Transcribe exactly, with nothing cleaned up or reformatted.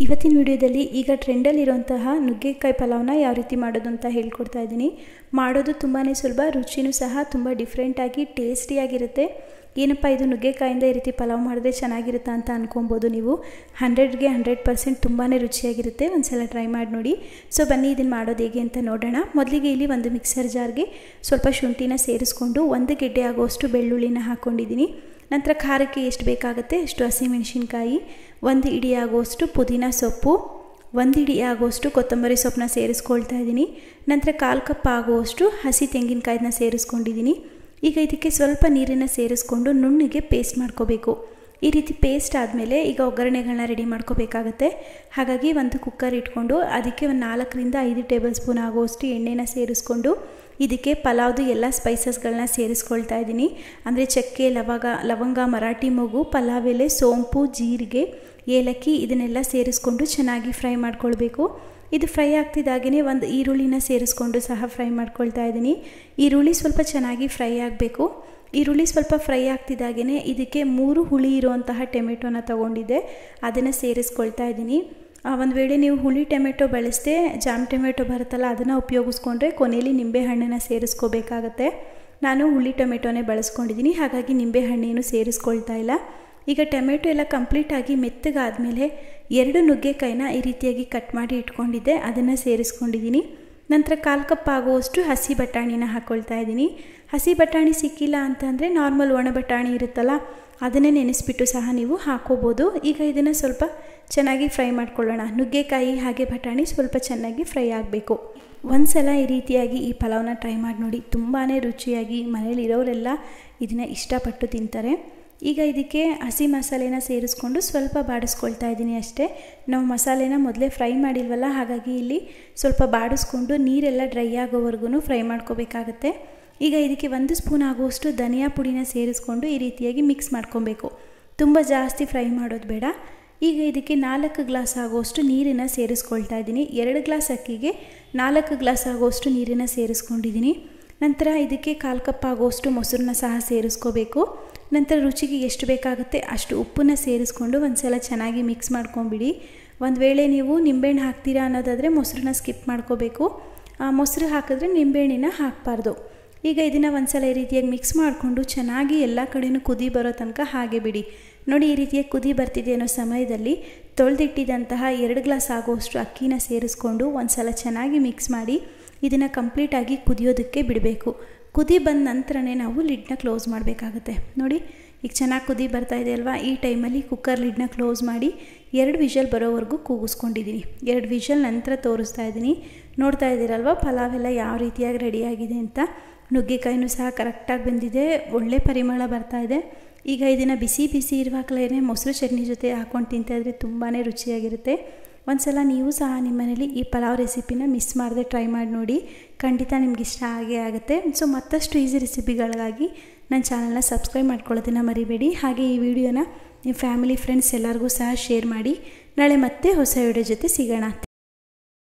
ಇವತ್ತಿನ ವಿಡಿಯೋದಲ್ಲಿ ಈಗ ಟ್ರೆಂಡಲ್ಲಿರುವಂತಹ ನುಗ್ಗೆಕಾಯಿ ಪಲಾವ್ನ ಯಾವ ರೀತಿ ಮಾಡೋದು ಅಂತ ಹೇಳ್ಕೊಡ್ತಾ ಇದ್ದೀನಿ. ಮಾಡೋದು ತುಂಬಾ ಸುಲಭ, ರುಚಿನೂ ಸಹ ತುಂಬ ಡಿಫ್ರೆಂಟಾಗಿ ಟೇಸ್ಟಿಯಾಗಿರುತ್ತೆ. ಏನಪ್ಪ ಇದು ನುಗ್ಗೆಕಾಯಿಂದ ಈ ರೀತಿ ಪಲಾವ್ ಮಾಡಿದ್ರೆ ಚೆನ್ನಾಗಿರುತ್ತಾ ಅಂತ ಅನ್ಕೊಬೋದು ನೀವು. ಹಂಡ್ರೆಡ್ಗೆ ಹಂಡ್ರೆಡ್ ಪರ್ಸೆಂಟ್ ತುಂಬಾ ರುಚಿಯಾಗಿರುತ್ತೆ. ಒಂದು ಸಲ ಟ್ರೈ ಮಾಡಿ ನೋಡಿ. ಸೊ ಬನ್ನಿ ಇದನ್ನು ಮಾಡೋದು ಹೇಗೆ ಅಂತ ನೋಡೋಣ. ಮೊದಲಿಗೆ ಇಲ್ಲಿ ಒಂದು ಮಿಕ್ಸರ್ ಜಾರ್ಗೆ ಸ್ವಲ್ಪ ಶುಂಠಿನ ಸೇರಿಸ್ಕೊಂಡು ಒಂದು ಗೆಡ್ಡೆ ಆಗೋಷ್ಟು ಬೆಳ್ಳುಳ್ಳಿನ ಹಾಕ್ಕೊಂಡಿದ್ದೀನಿ. ನಂತರ ಖಾರಕ್ಕೆ ಎಷ್ಟು ಬೇಕಾಗುತ್ತೆ ಅಷ್ಟು ಹಸಿಮೆಣಸಿನ್ಕಾಯಿ, ಒಂದು ಇಡಿ ಆಗೋಷ್ಟು ಪುದೀನ ಸೊಪ್ಪು, ಒಂದು ಇಡಿ ಆಗೋಷ್ಟು ಕೊತ್ತಂಬರಿ ಸೊಪ್ಪನ್ನ ಸೇರಿಸ್ಕೊಳ್ತಾ ಇದ್ದೀನಿ. ನಂತರ ಕಾಲು ಕಪ್ ಆಗುವಷ್ಟು ಹಸಿ ತೆಂಗಿನಕಾಯಿನ ಸೇರಿಸ್ಕೊಂಡಿದ್ದೀನಿ. ಈಗ ಇದಕ್ಕೆ ಸ್ವಲ್ಪ ನೀರನ್ನು ಸೇರಿಸ್ಕೊಂಡು ನುಣ್ಣಗೆ ಪೇಸ್ಟ್ ಮಾಡ್ಕೋಬೇಕು. ಈ ರೀತಿ ಪೇಸ್ಟ್ ಆದಮೇಲೆ ಈಗ ಒಗ್ಗರಣೆಗಳನ್ನ ರೆಡಿ ಮಾಡ್ಕೋಬೇಕಾಗತ್ತೆ. ಹಾಗಾಗಿ ಒಂದು ಕುಕ್ಕರ್ ಇಟ್ಕೊಂಡು ಅದಕ್ಕೆ ಒಂದು ನಾಲ್ಕರಿಂದ ಐದು ಟೇಬಲ್ ಸ್ಪೂನ್ ಆಗುವಷ್ಟು ಎಣ್ಣೆನ ಸೇರಿಸ್ಕೊಂಡು ಇದಕ್ಕೆ ಪಲಾವ್ದು ಎಲ್ಲ ಸ್ಪೈಸಸ್ಗಳನ್ನ ಸೇರಿಸ್ಕೊಳ್ತಾ ಇದ್ದೀನಿ. ಅಂದರೆ ಚಕ್ಕೆ, ಲವಂಗ ಲವಂಗ ಮರಾಠಿ ಮೊಗ್ಗು, ಪಲಾವ್ ಎಲೆ, ಸೋಂಪು, ಜೀರಿಗೆ, ಏಲಕ್ಕಿ ಇದನ್ನೆಲ್ಲ ಸೇರಿಸ್ಕೊಂಡು ಚೆನ್ನಾಗಿ ಫ್ರೈ ಮಾಡ್ಕೊಳ್ಬೇಕು. ಇದು ಫ್ರೈ ಆಗ್ತಿದ್ದಾಗೇ ಒಂದು ಈರುಳ್ಳಿನ ಸೇರಿಸ್ಕೊಂಡು ಸಹ ಫ್ರೈ ಮಾಡ್ಕೊಳ್ತಾ ಇದ್ದೀನಿ. ಈರುಳ್ಳಿ ಸ್ವಲ್ಪ ಚೆನ್ನಾಗಿ ಫ್ರೈ ಆಗಬೇಕು. ಈರುಳ್ಳಿ ಸ್ವಲ್ಪ ಫ್ರೈ ಆಗ್ತಿದ್ದಾಗೇ ಇದಕ್ಕೆ ಮೂರು ಹುಳಿ ಇರುವಂತಹ ಟೊಮೆಟೊನ ತೊಗೊಂಡಿದ್ದೆ, ಅದನ್ನು ಸೇರಿಸ್ಕೊಳ್ತಾ ಇದ್ದೀನಿ. ಒಂದು ವೇಳೆ ನೀವು ಹುಳಿ ಟೊಮೆಟೊ ಬಳಸದೆ ಜಾಮ್ ಟೊಮೆಟೊ ಬರುತ್ತಲ್ಲ ಅದನ್ನು ಉಪಯೋಗಿಸ್ಕೊಂಡ್ರೆ ಕೊನೆಯಲ್ಲಿ ನಿಂಬೆಹಣ್ಣನ್ನು ಸೇರಿಸ್ಕೋಬೇಕಾಗತ್ತೆ. ನಾನು ಹುಳಿ ಟೊಮೆಟೊನೇ ಬಳಸ್ಕೊಂಡಿದ್ದೀನಿ, ಹಾಗಾಗಿ ನಿಂಬೆಹಣ್ಣೇನು ಸೇರಿಸ್ಕೊಳ್ತಾ ಇಲ್ಲ. ಈಗ ಟೊಮೆಟೊ ಎಲ್ಲ ಕಂಪ್ಲೀಟಾಗಿ ಮೆತ್ತಗಾದಮೇಲೆ ಎರಡು ನುಗ್ಗೆಕಾಯಿನ ಈ ರೀತಿಯಾಗಿ ಕಟ್ ಮಾಡಿ ಇಟ್ಕೊಂಡಿದ್ದೆ, ಅದನ್ನು ಸೇರಿಸ್ಕೊಂಡಿದ್ದೀನಿ. ನಂತರ ಕಾಲು ಕಪ್ ಆಗುವಷ್ಟು ಹಸಿ ಬಟಾಣಿನ ಹಾಕ್ಕೊಳ್ತಾ ಇದ್ದೀನಿ. ಹಸಿ ಬಟಾಣಿ ಸಿಕ್ಕಿಲ್ಲ ಅಂತಂದರೆ ನಾರ್ಮಲ್ ಒಣ ಬಟಾಣಿ ಇರುತ್ತಲ್ಲ ಅದನ್ನೇ ನೆನೆಸ್ಬಿಟ್ಟು ಸಹ ನೀವು ಹಾಕ್ಕೋಬೋದು. ಈಗ ಇದನ್ನು ಸ್ವಲ್ಪ ಚೆನ್ನಾಗಿ ಫ್ರೈ ಮಾಡ್ಕೊಳ್ಳೋಣ. ನುಗ್ಗೆಕಾಯಿ ಹಾಗೆ ಬಟಾಣಿ ಸ್ವಲ್ಪ ಚೆನ್ನಾಗಿ ಫ್ರೈ ಆಗಬೇಕು. ಒಂದು ಸಲ ಈ ರೀತಿಯಾಗಿ ಈ ಪಲಾವ್ನ ಟ್ರೈ ಮಾಡಿ ನೋಡಿ, ತುಂಬಾ ರುಚಿಯಾಗಿ ಮನೇಲಿರೋರೆಲ್ಲ ಇದನ್ನು ಇಷ್ಟಪಟ್ಟು ತಿಂತಾರೆ. ಈಗ ಇದಕ್ಕೆ ಹಸಿ ಮಸಾಲೆನ ಸೇರಿಸ್ಕೊಂಡು ಸ್ವಲ್ಪ ಬಾಡಿಸ್ಕೊಳ್ತಾ ಇದ್ದೀನಿ ಅಷ್ಟೇ. ನಾವು ಮಸಾಲೆನ ಮೊದಲೇ ಫ್ರೈ ಮಾಡಿಲ್ವಲ್ಲ, ಹಾಗಾಗಿ ಇಲ್ಲಿ ಸ್ವಲ್ಪ ಬಾಡಿಸ್ಕೊಂಡು ನೀರೆಲ್ಲ ಡ್ರೈ ಆಗೋವರೆಗೂ ಫ್ರೈ ಮಾಡ್ಕೋಬೇಕಾಗತ್ತೆ. ಈಗ ಇದಕ್ಕೆ ಒಂದು ಸ್ಪೂನ್ ಆಗುವಷ್ಟು ಧನಿಯಾ ಪುಡಿನ ಸೇರಿಸ್ಕೊಂಡು ಈ ರೀತಿಯಾಗಿ ಮಿಕ್ಸ್ ಮಾಡ್ಕೊಬೇಕು. ತುಂಬ ಜಾಸ್ತಿ ಫ್ರೈ ಮಾಡೋದು ಬೇಡ. ಈಗ ಇದಕ್ಕೆ ನಾಲ್ಕು ಗ್ಲಾಸ್ ಆಗುವಷ್ಟು ನೀರನ್ನು ಸೇರಿಸ್ಕೊಳ್ತಾ ಇದ್ದೀನಿ. ಎರಡು ಗ್ಲಾಸ್ ಅಕ್ಕಿಗೆ ನಾಲ್ಕು ಗ್ಲಾಸ್ ಆಗುವಷ್ಟು ನೀರನ್ನು ಸೇರಿಸ್ಕೊಂಡಿದ್ದೀನಿ. ನಂತರ ಇದಕ್ಕೆ ಕಾಲು ಕಪ್ ಆಗುವಷ್ಟು ಮೊಸರನ್ನ ಸಹ ಸೇರಿಸ್ಕೋಬೇಕು. ನಂತರ ರುಚಿಗೆ ಎಷ್ಟು ಬೇಕಾಗುತ್ತೆ ಅಷ್ಟು ಉಪ್ಪನ್ನು ಸೇರಿಸ್ಕೊಂಡು ಒಂದು ಸಲ ಚೆನ್ನಾಗಿ ಮಿಕ್ಸ್ ಮಾಡ್ಕೊಂಬಿಡಿ. ಒಂದು ವೇಳೆ ನೀವು ನಿಂಬೆಹಣ್ಣು ಹಾಕ್ತೀರಾ ಅನ್ನೋದಾದರೆ ಮೊಸರನ್ನ ಸ್ಕಿಪ್ ಮಾಡ್ಕೋಬೇಕು. ಮೊಸರು ಹಾಕಿದ್ರೆ ನಿಂಬೆಹಣ್ಣಿನ ಹಾಕಬಾರ್ದು. ಈಗ ಇದನ್ನು ಒಂದು ಸಲ ಈ ರೀತಿಯಾಗಿ ಮಿಕ್ಸ್ ಮಾಡಿಕೊಂಡು ಚೆನ್ನಾಗಿ ಎಲ್ಲ ಕಡೆಯೂ ಕುದಿ ಬರೋ ತನಕ ಹಾಗೆ ಬಿಡಿ. ನೋಡಿ, ಈ ರೀತಿಯಾಗಿ ಕುದಿ ಬರ್ತಿದೆ ಅನ್ನೋ ಸಮಯದಲ್ಲಿ ತೊಳೆದಿಟ್ಟಿದ್ದಂತಹ ಎರಡು ಗ್ಲಾಸ್ ಆಗುವಷ್ಟು ಅಕ್ಕಿನ ಸೇರಿಸ್ಕೊಂಡು ಒಂದು ಸಲ ಚೆನ್ನಾಗಿ ಮಿಕ್ಸ್ ಮಾಡಿ ಇದನ್ನು ಕಂಪ್ಲೀಟಾಗಿ ಕುದಿಯೋದಕ್ಕೆ ಬಿಡಬೇಕು. ಕುದಿ ಬಂದ ನಂತರನೇ ನಾವು ಲಿಡ್ನ ಕ್ಲೋಸ್ ಮಾಡಬೇಕಾಗುತ್ತೆ. ನೋಡಿ, ಈಗ ಚೆನ್ನಾಗಿ ಕುದಿ ಬರ್ತಾ ಇದೆ ಅಲ್ವಾ, ಈ ಟೈಮಲ್ಲಿ ಕುಕ್ಕರ್ ಲಿಡ್ನ ಕ್ಲೋಸ್ ಮಾಡಿ ಎರಡು ವಿಷಲ್ ಬರೋವರೆಗೂ ಕೂಗಿಸ್ಕೊಂಡಿದ್ದೀನಿ. ಎರಡು ವಿಷಲ್ ನಂತರ ತೋರಿಸ್ತಾ ಇದ್ದೀನಿ. ನೋಡ್ತಾ ಇದ್ದೀರಲ್ವ ಪಲಾವ್ ಎಲ್ಲ ಯಾವ ರೀತಿಯಾಗಿ ರೆಡಿಯಾಗಿದೆ ಅಂತ. ನುಗ್ಗೆಕಾಯಿನೂ ಸಹ ಕರೆಕ್ಟಾಗಿ ಬಂದಿದೆ, ಒಳ್ಳೆ ಪರಿಮಳ ಬರ್ತಾ ಇದೆ. ಈಗ ಇದನ್ನು ಬಿಸಿ ಬಿಸಿ ಇರುವಾಗಲೇ ಮೊಸರು ಚಟ್ನಿ ಜೊತೆ ಹಾಕ್ಕೊಂಡು ತಿಂತಾಯಿದ್ರೆ ತುಂಬಾ ರುಚಿಯಾಗಿರುತ್ತೆ. ಒಂದು ಸಲ ನೀವು ಸಹ ನಿಮ್ಮ ಮನೇಲಿ ಈ ಪಲಾವ್ ರೆಸಿಪಿನ ಮಿಸ್ ಮಾಡದೆ ಟ್ರೈ ಮಾಡಿ ನೋಡಿ, ಖಂಡಿತ ನಿಮ್ಗೆ ಇಷ್ಟ ಆಗೇ ಆಗುತ್ತೆ. ಸೊ ಮತ್ತಷ್ಟು ಈಸಿ ರೆಸಿಪಿಗಳಿಗಾಗಿ ನನ್ನ ಚಾನಲ್ನ ಸಬ್ಸ್ಕ್ರೈಬ್ ಮಾಡ್ಕೊಳ್ಳೋದನ್ನು ಮರಿಬೇಡಿ. ಹಾಗೆ ಈ ವಿಡಿಯೋನ ನಿಮ್ಮ ಫ್ಯಾಮಿಲಿ ಫ್ರೆಂಡ್ಸ್ ಎಲ್ಲರಿಗೂ ಸಹ ಶೇರ್ ಮಾಡಿ. ನಾಳೆ ಮತ್ತೆ ಹೊಸ ವಿಡಿಯೋ ಜೊತೆ ಸಿಗೋಣ.